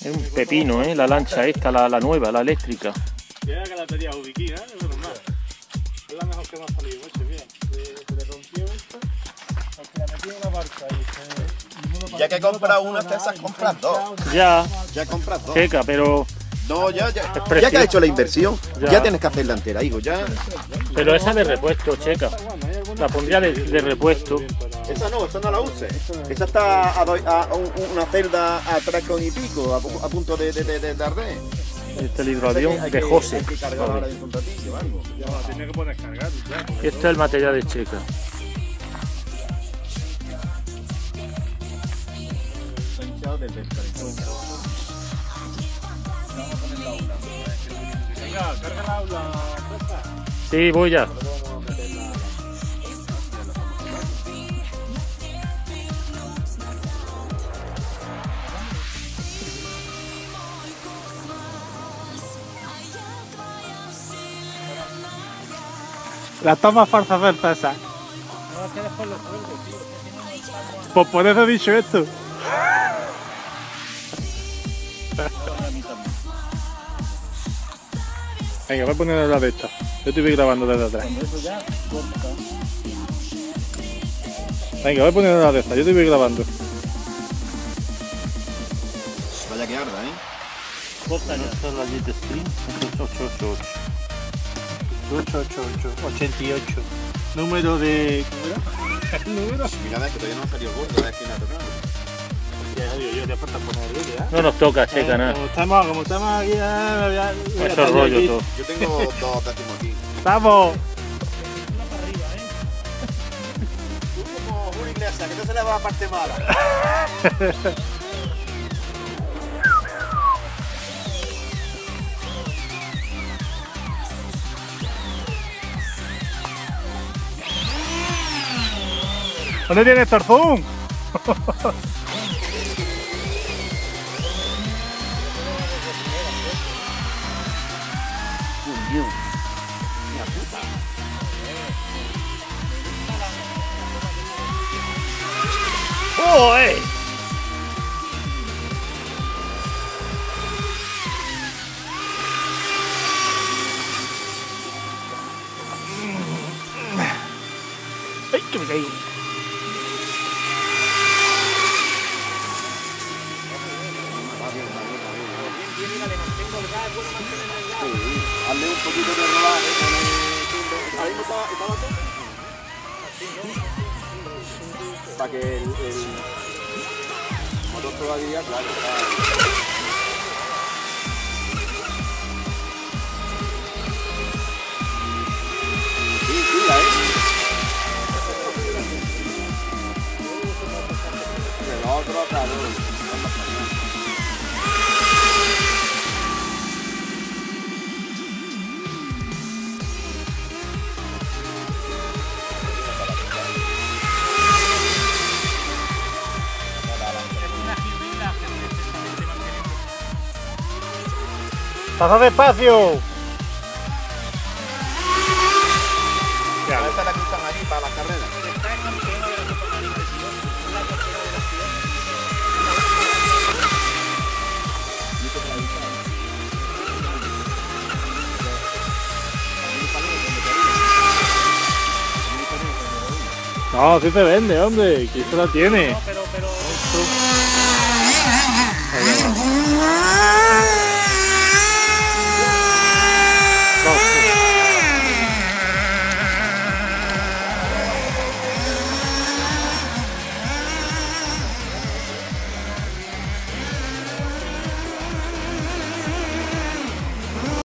Es un pepino, la lancha esta, la nueva, la eléctrica. Mira que la tenía ubiquina, es normal. Es la mejor que me ha salido, mira. Se le rompió esto, porque la metí en una barca y Ya que compras una, te has comprado dos. Ya Compras dos. Checa, pero... No, ya que has hecho la inversión, ya tienes que hacerla entera, digo, ya. Pero esa de repuesto, Checa. La pondría de repuesto. Esa no la uses. Esa está a una celda a 3 y pico, a punto de arder. Este es el hidroavión de José. Hay que cargarlo ahora dentro de un ratillo, algo. ya la tenía que poner cargado. Este es el material de Checa. Venga, carga la aula. Sí, voy ya. La toma farsa certeza. No, que después lo cuelgo, tío. Pues por eso he dicho esto. Venga, voy a poner la de esta. Yo te voy grabando desde atrás. Venga, voy a poner la de esta. Yo te voy grabando. Vaya que arda, Esta es la Jetstream 888. 88. Número de... ¿Cómo era? Mira, ves que todavía no ha salido gordo, a ver quién ha tocado. No nos toca, Checa, nada. Como estamos aquí, Eso es rollo todo. Yo tengo 2 décimos aquí. ¡Vamos! Tú como Julio Iglesias, que no se le va a parte mala. ¿Dónde tienes Tarzón? ¡Oh, ¡Ay, que me caigo! Hazle un poquito de rodaje con el timbre. Ahí no estaba todo. Para que el motor todavía, claro, está. Sí, el otro, cabrón. ¡Pasa despacio! Esa es la que usan allí para las carreras. No, sí se vende, hombre, que esto la tiene.